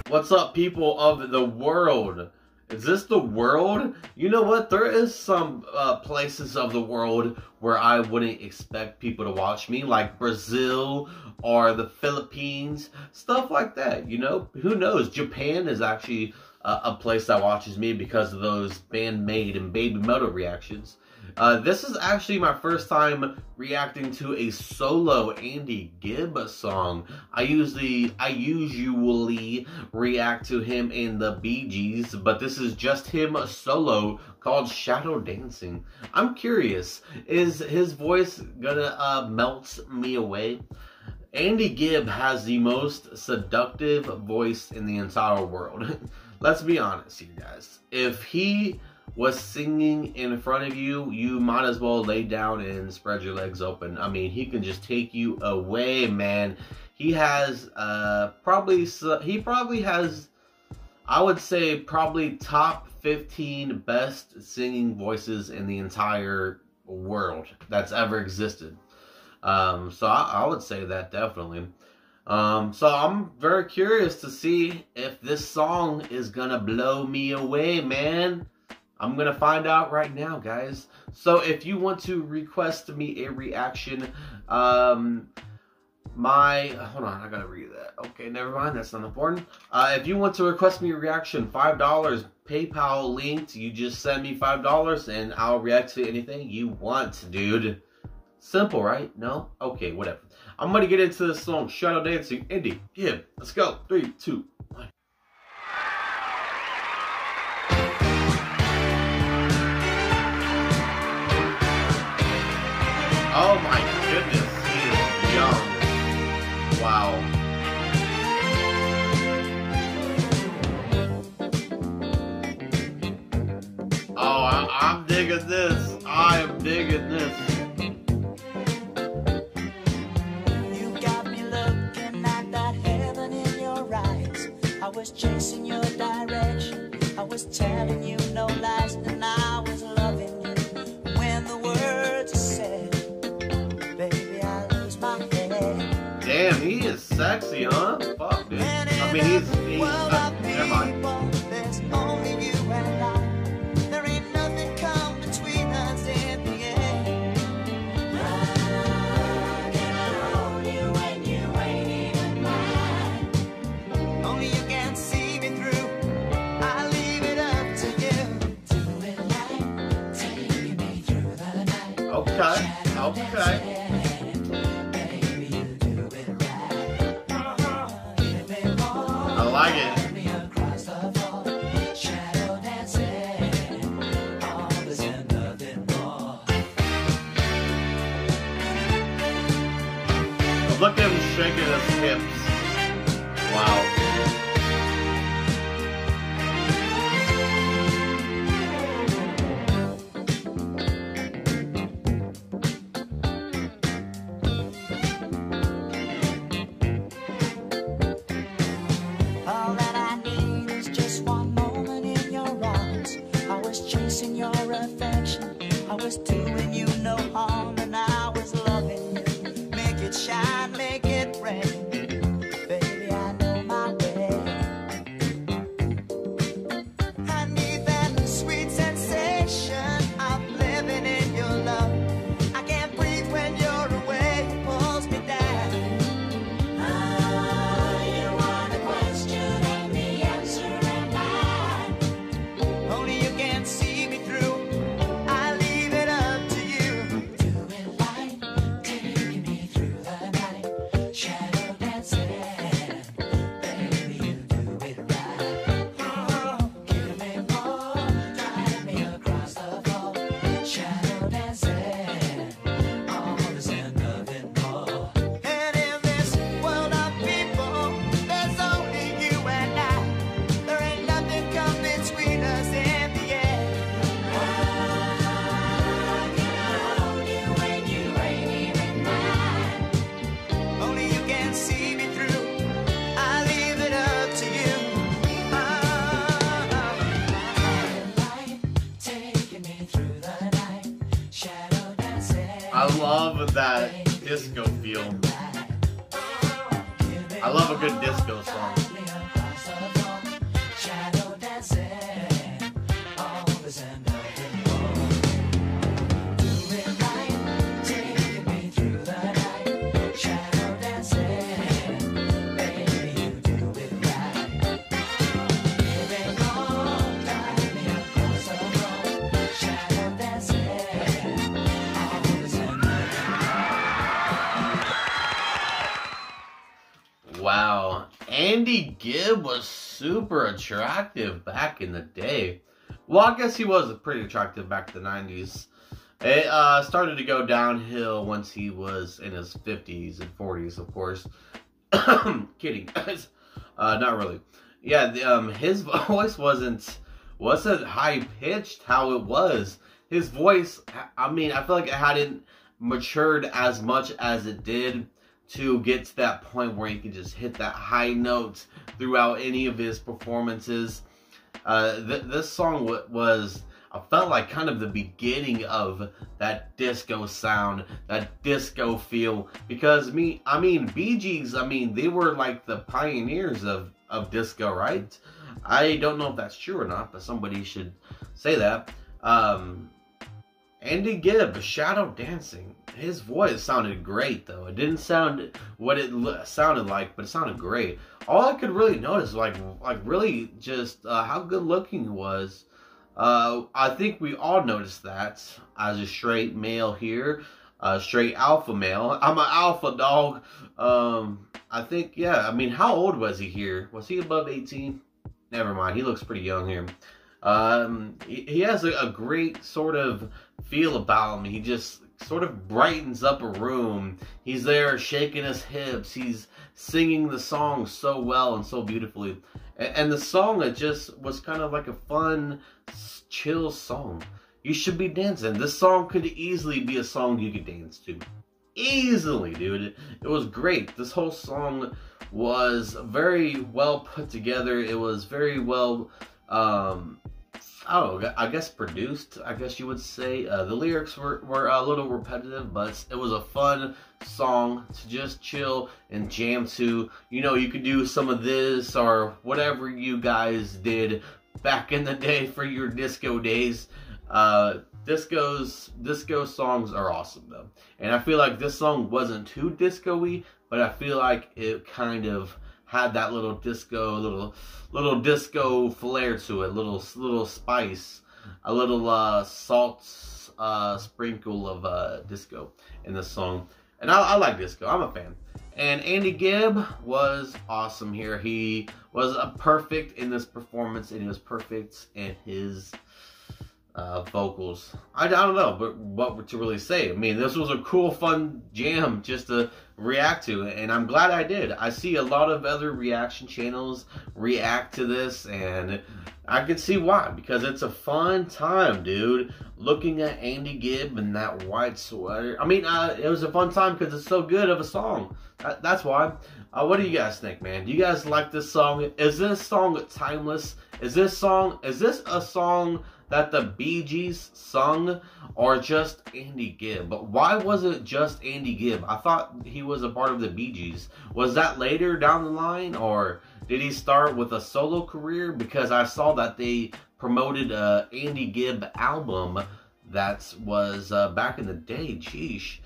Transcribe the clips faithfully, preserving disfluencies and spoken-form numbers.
What's up, people of the world? Is this the world? You know what? There is some uh, places of the world where I wouldn't expect people to watch me, like Brazil or the Philippines, stuff like that, you know? Who knows? Japan is actually uh, a place that watches me because of those Band-Maid and Baby Metal reactions. Uh, this is actually my first time reacting to a solo Andy Gibb song. I usually, I usually react to him in the Bee Gees, but this is just him solo called Shadow Dancing. I'm curious, is his voice gonna uh, melt me away? Andy Gibb has the most seductive voice in the entire world. Let's be honest here, guys. If he was singing in front of you, you might as well lay down and spread your legs open. I mean, he can just take you away, man. He has uh, probably, he probably has, I would say, probably top fifteen best singing voices in the entire world that's ever existed. Um, so I, I would say that definitely. Um, so I'm very curious to see if this song is gonna blow me away, man. I'm going to find out right now, guys. So if you want to request me a reaction, um, my, hold on, I got to read that. Okay, never mind. That's not important. Uh, if you want to request me a reaction, five dollars, PayPal linked. You just send me five dollars and I'll react to anything you want, dude. Simple, right? No? Okay, whatever. I'm going to get into this song, Shadow Dancing, Andy Gibb. Let's go. Three, two, one. Oh my goodness, he is young. Wow. Oh, I, I'm digging this. I am digging this. You got me looking at that heaven in your eyes. I was chasing your direction. I was telling you no lies, and I was loving you when the words are said. Damn, he is sexy, huh? Fuck, dude. I mean, he's... he's uh, never mind. There's only you and I. There ain't nothing come between us in the end. I can hold you when you ain't even mine. Only you can see me through. I leave it up to you. Do it like taking me through the night. Okay, okay. I like it. Look at him shaking his hips. Wow. Your affection, I was doing you no harm, and I was loving you. Make it shine, make it rain, baby. I know my way. I need that sweet sensation of living in your love. I can't breathe when you're away, it pulls me down. Ah, you want a question and the answer am I. Only you can see. I love that disco feel. I love a good disco song. Andy Gibb was super attractive back in the day. Well, I guess he was pretty attractive back in the nineties. It uh, started to go downhill once he was in his fifties and forties, of course. Kidding, guys. Uh, not really. Yeah, the, um, his voice wasn't wasn't high pitched how it was. His voice, I mean, I feel like it hadn't matured as much as it did to get to that point where he could just hit that high note throughout any of his performances. Uh, th this song w was, I felt like kind of the beginning of that disco sound, that disco feel. Because me, I mean, Bee Gees, I mean, they were like the pioneers of, of disco, right? I don't know if that's true or not, but somebody should say that. Um, Andy Gibb, Shadow Dancing. His voice sounded great, though. It didn't sound what it sounded like, but it sounded great. All I could really notice, like, like really just uh, how good looking he was. Uh, I think we all noticed that as a straight male here, uh, straight alpha male. I'm an alpha dog. Um, I think, yeah. I mean, how old was he here? Was he above eighteen? Never mind. He looks pretty young here. Um, he, he has a, a great sort of feel about him. He just sort of brightens up a room. He's there shaking his hips. He's singing the song so well and so beautifully. And, and the song, it just was kind of like a fun, chill song. You should be dancing. This song could easily be a song you could dance to. Easily, dude. It, it was great. This whole song was very well put together. It was very well, um, I don't know, I guess produced, I guess you would say. Uh, the lyrics were, were a little repetitive, but it was a fun song to just chill and jam to. You know, you could do some of this or whatever you guys did back in the day for your disco days. Uh, discos, disco songs are awesome, though. And I feel like this song wasn't too disco-y, but I feel like it kind of had that little disco, little little disco flair to it, little little spice, a little uh, salt uh, sprinkle of uh, disco in this song. And I, I like disco. I'm a fan. And Andy Gibb was awesome here. He was uh, perfect in this performance, and he was perfect in his uh, vocals. I, I don't know, but what to really say. I mean, this was a cool, fun jam just to react to, and I'm glad I did. I see a lot of other reaction channels react to this, and I can see why, because it's a fun time, dude, looking at Andy Gibb in that white sweater. I mean, uh, it was a fun time because it's so good of a song. That, that's why. Uh, what do you guys think, man? Do you guys like this song? Is this song timeless? Is this song, is this a song that the Bee Gees sung, or just Andy Gibb? But why was it just Andy Gibb? I thought he was a part of the Bee Gees. Was that later down the line, or did he start with a solo career? Because I saw that they promoted a Andy Gibb album that was uh, back in the day. Sheesh.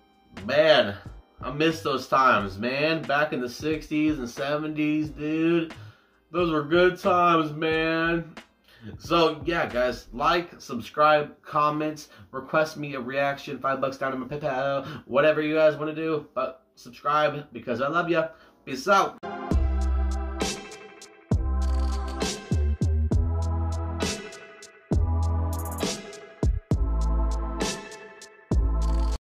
Man, I miss those times, man. Back in the sixties and seventies, dude. Those were good times, man. So, yeah, guys, like, subscribe, comments, request me a reaction, five bucks down in my PayPal, whatever you guys want to do. But subscribe because I love you. Peace out.